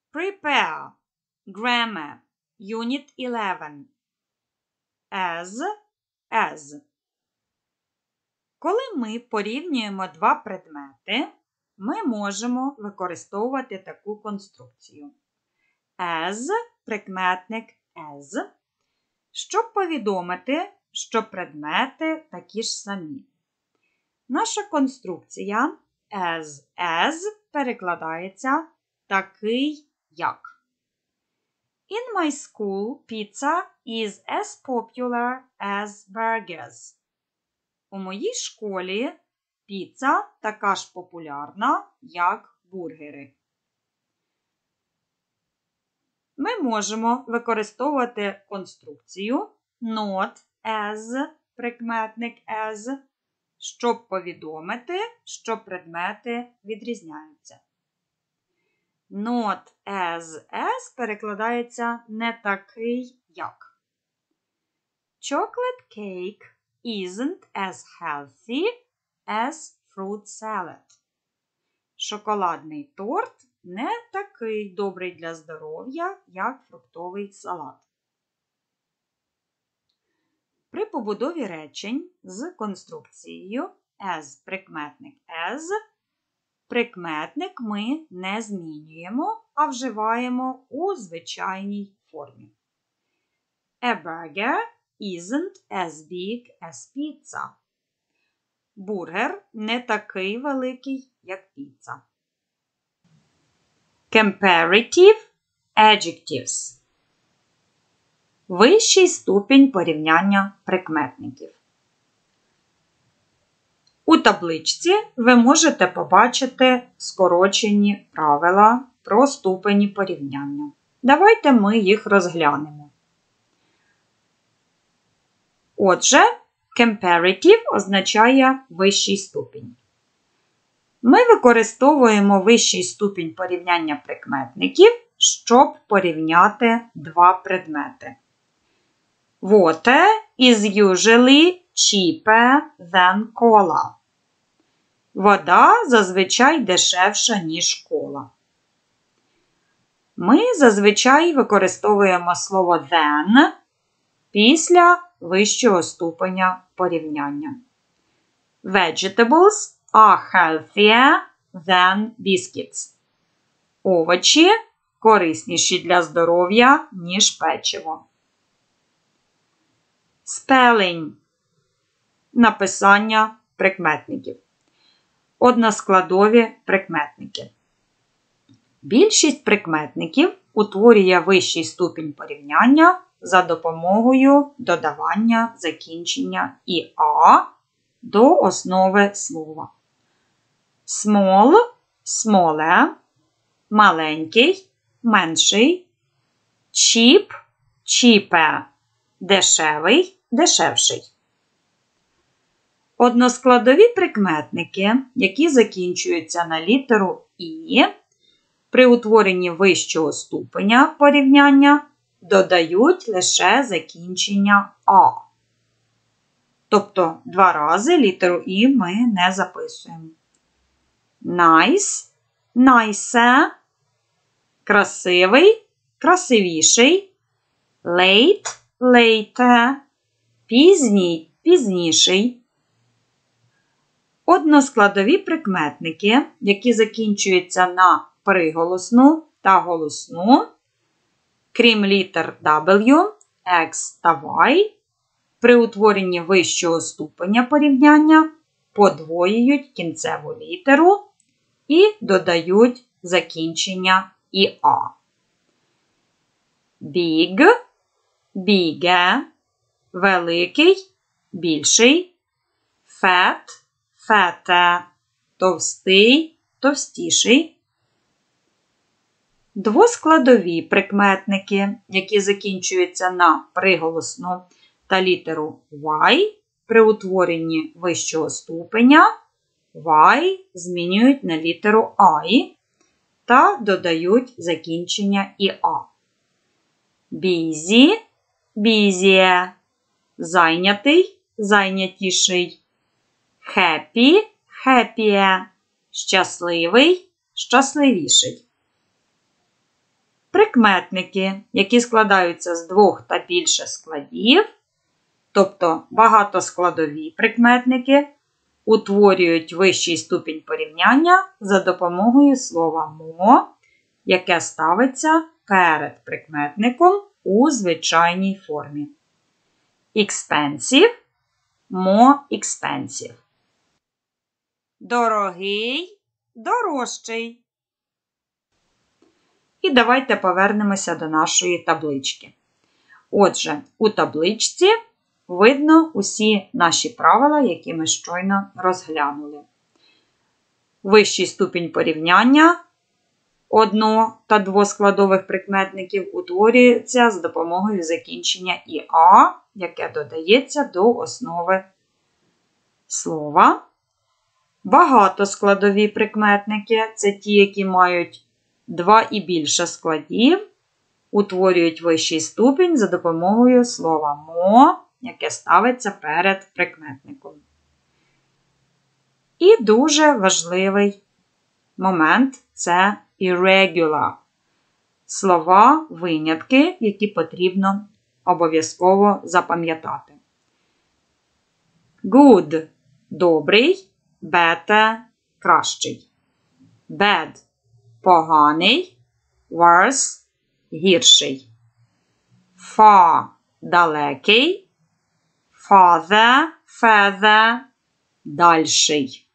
Prepare. Grammar. Unit 11. As. Коли ми порівнюємо два предмети, ми можемо використовувати таку конструкцію. As, прикметник as, щоб повідомити, що предмети такі ж самі. Наша конструкція as перекладається такий як. In my school, pizza is as popular as burgers. У моїй школі піца така ж популярна, як бургери. Ми можемо використовувати конструкцію not as, прикметник as, щоб повідомити, що предмети відрізняються. Not as перекладається не такий як. Chocolate cake isn't as healthy as fruit salad. Шоколадний торт не такий добрий для здоров'я, як фруктовий салат. При побудові речень з конструкцією as, прикметник as, прикметник ми не змінюємо, а вживаємо у звичайній формі. A burger isn't as big as pizza. Бургер не такий великий, як піца. Comparative adjectives. Вищий ступінь порівняння прикметників. У табличці ви можете побачити скорочені правила про ступені порівняння. Давайте ми їх розглянемо. Отже, comparative означає вищий ступінь. Ми використовуємо вищий ступінь порівняння прикметників, щоб порівняти два предмети. Water is usually cheaper than cola. Вода зазвичай дешевша, ніж кола. Ми зазвичай використовуємо слово than після вищого ступеня порівняння. Vegetables are healthier than biscuits. Овочі корисніші для здоров'я, ніж печиво. Spelling – написання прикметників. Односкладові прикметники. Більшість прикметників утворює вищий ступінь порівняння за допомогою додавання закінчення «іа» до основи слова. Small – smaller, маленький – менший, cheap – cheaper, дешевий – дешевший. Односкладові прикметники, які закінчуються на літеру «і», при утворенні вищого ступеня порівняння додають лише закінчення «а». Тобто два рази літеру «і» ми не записуємо. Nice – nicer, красивий – красивіший, late – later, пізній – пізніший. Односкладові прикметники, які закінчуються на приголосну та голосну, крім літер W, X та Y, при утворенні вищого ступеня порівняння подвоюють кінцеву літеру і додають закінчення «іа». Big – bigger, великий – більший, fat – fatter, товстий – товстіший. Двоскладові прикметники, які закінчуються на приголосну та літеру Y, при утворенні вищого ступеня Y змінюють на літеру I та додають закінчення «іа». Busy – busier, зайнятий – зайнятіший, happy – happier, щасливий – щасливіший. Прикметники, які складаються з 2 та більше складів, тобто багатоскладові прикметники, утворюють вищий ступінь порівняння за допомогою слова «мо», яке ставиться перед прикметником у звичайній формі. Expensive – more expensive. Дорогий – дорожчий. І давайте повернемося до нашої таблички. Отже, у табличці видно усі наші правила, які ми щойно розглянули. Вищий ступінь порівняння одно- та двоскладових прикметників утворюється з допомогою закінчення «іа», яке додається до основи слова. Багатоскладові прикметники – це ті, які мають 2 і більше складів, утворюють вищий ступінь за допомогою слова «мо», яке ставиться перед прикметником. І дуже важливий момент – це irregular. Слова, винятки, які потрібно обов'язково запам'ятати. Good – добрий, better – кращий. Bad – поганий, worse – гірший. Far – далекий, farther – дальший.